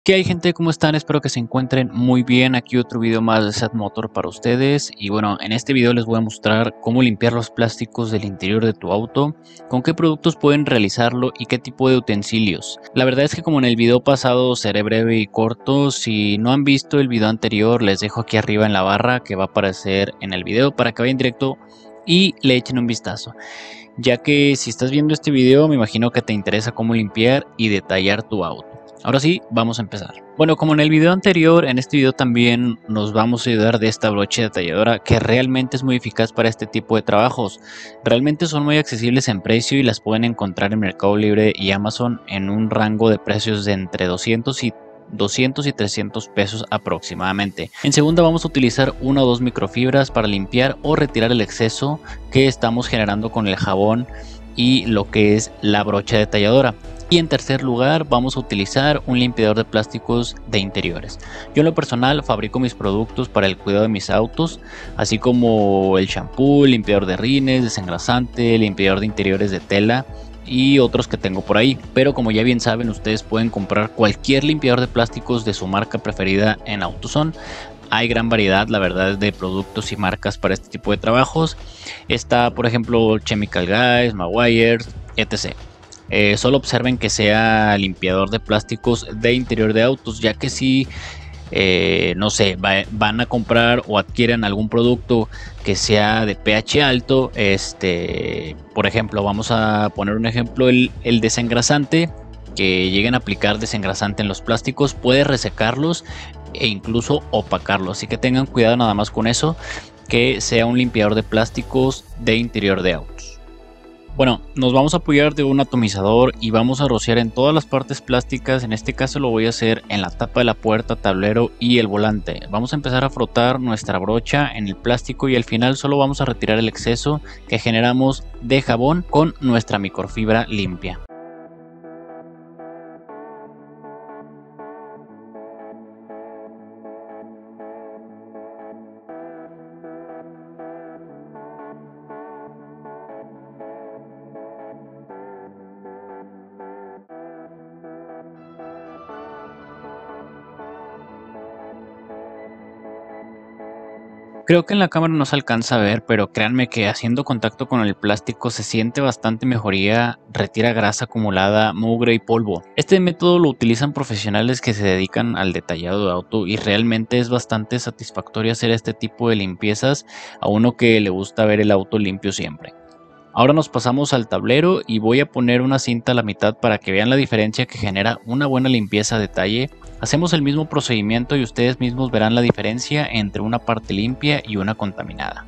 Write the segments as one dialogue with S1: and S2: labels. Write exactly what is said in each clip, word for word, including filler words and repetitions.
S1: ¿Qué hay, gente? ¿Cómo están? Espero que se encuentren muy bien. Aquí otro video más de Set Motor para ustedes. Y bueno, en este video les voy a mostrar cómo limpiar los plásticos del interior de tu auto, con qué productos pueden realizarlo y qué tipo de utensilios. La verdad es que como en el video pasado seré breve y corto. Si no han visto el video anterior, les dejo aquí arriba en la barra que va a aparecer en el video para que vayan directo y le echen un vistazo, ya que si estás viendo este video me imagino que te interesa cómo limpiar y detallar tu auto. Ahora sí, vamos a empezar. Bueno, como en el video anterior, en este video también nos vamos a ayudar de esta brocha detalladora que realmente es muy eficaz para este tipo de trabajos. Realmente son muy accesibles en precio y las pueden encontrar en Mercado Libre y Amazon en un rango de precios de entre doscientos y doscientos y trescientos pesos aproximadamente. En segunda vamos a utilizar una o dos microfibras para limpiar o retirar el exceso que estamos generando con el jabón y lo que es la brocha detalladora. Y en tercer lugar vamos a utilizar un limpiador de plásticos de interiores. Yo en lo personal fabrico mis productos para el cuidado de mis autos, así como el shampoo, limpiador de rines, desengrasante, limpiador de interiores de tela y otros que tengo por ahí. Pero como ya bien saben, ustedes pueden comprar cualquier limpiador de plásticos de su marca preferida en AutoZone. Hay gran variedad, la verdad, de productos y marcas para este tipo de trabajos. Está, por ejemplo, Chemical Guys, Maguire, etcétera. Eh, solo observen que sea limpiador de plásticos de interior de autos, ya que si eh, no sé, va, van a comprar o adquieren algún producto que sea de pH alto, este, por ejemplo, vamos a poner un ejemplo, el, el desengrasante, que lleguen a aplicar desengrasante en los plásticos puede resecarlos e incluso opacarlos, así que tengan cuidado nada más con eso, que sea un limpiador de plásticos de interior de autos. Bueno, nos vamos a apoyar de un atomizador y vamos a rociar en todas las partes plásticas. En este caso lo voy a hacer en la tapa de la puerta, tablero y el volante. Vamos a empezar a frotar nuestra brocha en el plástico y al final solo vamos a retirar el exceso que generamos de jabón con nuestra microfibra limpia. Creo que en la cámara no se alcanza a ver, pero créanme que haciendo contacto con el plástico se siente bastante mejoría, retira grasa acumulada, mugre y polvo. Este método lo utilizan profesionales que se dedican al detallado de auto y realmente es bastante satisfactorio hacer este tipo de limpiezas a uno que le gusta ver el auto limpio siempre. Ahora nos pasamos al tablero y voy a poner una cinta a la mitad para que vean la diferencia que genera una buena limpieza a detalle. Hacemos el mismo procedimiento y ustedes mismos verán la diferencia entre una parte limpia y una contaminada.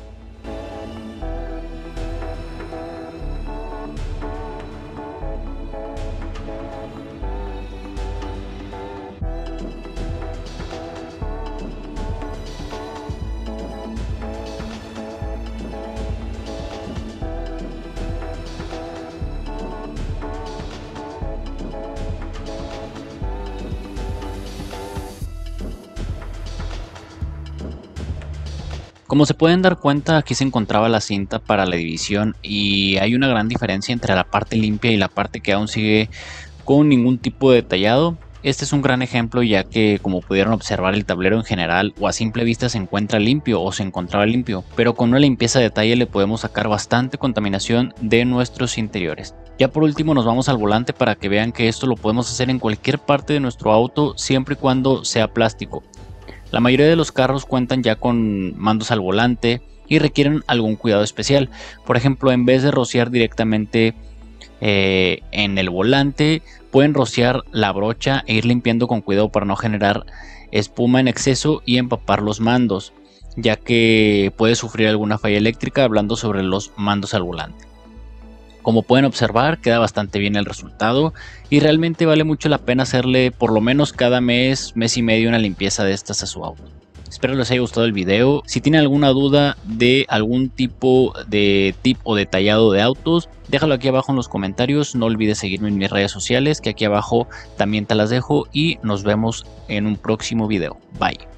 S1: Como se pueden dar cuenta, aquí se encontraba la cinta para la división y hay una gran diferencia entre la parte limpia y la parte que aún sigue con ningún tipo de detallado. Este es un gran ejemplo, ya que como pudieron observar, el tablero en general o a simple vista se encuentra limpio o se encontraba limpio, pero con una limpieza de detalle le podemos sacar bastante contaminación de nuestros interiores. Ya por último nos vamos al volante para que vean que esto lo podemos hacer en cualquier parte de nuestro auto siempre y cuando sea plástico. La mayoría de los carros cuentan ya con mandos al volante y requieren algún cuidado especial. Por ejemplo, en vez de rociar directamente eh, en el volante, pueden rociar la brocha e ir limpiando con cuidado para no generar espuma en exceso y empapar los mandos, ya que puede sufrir alguna falla eléctrica, hablando sobre los mandos al volante. Como pueden observar, queda bastante bien el resultado y realmente vale mucho la pena hacerle por lo menos cada mes, mes y medio una limpieza de estas a su auto. Espero les haya gustado el video. Si tienen alguna duda de algún tipo de tip o detallado de autos, déjalo aquí abajo en los comentarios. No olvides seguirme en mis redes sociales, que aquí abajo también te las dejo, y nos vemos en un próximo video. Bye.